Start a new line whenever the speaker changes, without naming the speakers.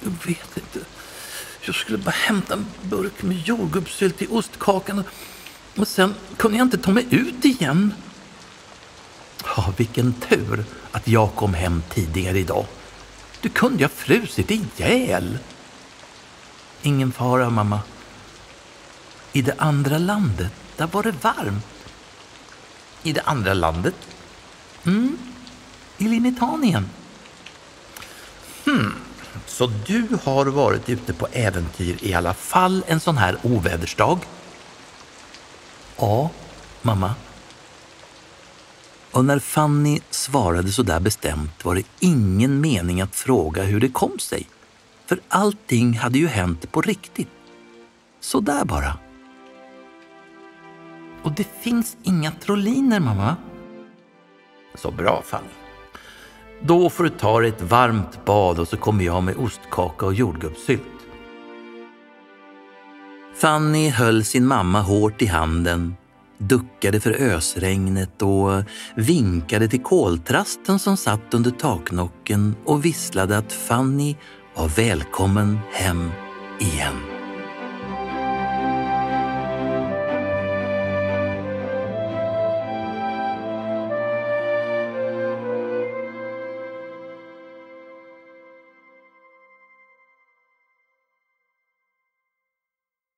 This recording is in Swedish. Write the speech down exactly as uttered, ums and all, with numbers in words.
Jag vet inte. Jag skulle bara hämta en burk med jordgubbssylt i ostkakan och sen kunde jag inte ta mig ut igen. Ja, vilken tur att jag kom hem tidigare idag. Du kunde ha frusit ihjäl. Ingen fara, mamma. I det andra landet, där var det varmt. I det andra landet? Mm, i Limitanien. Hmm, så du har varit ute på äventyr i alla fall en sån här ovädersdag? Ja, mamma. Och när Fanny svarade så där bestämt var det ingen mening att fråga hur det kom sig. För allting hade ju hänt på riktigt. Så där bara. Och det finns inga trolliner, mamma. Så bra, Fanny. Då får du ta dig ett varmt bad och så kommer jag med ostkaka och jordgubbssylt. Fanny höll sin mamma hårt i handen, duckade för ösregnet och vinkade till koltrasten som satt under taknocken och visslade att Fanny var välkommen hem igen.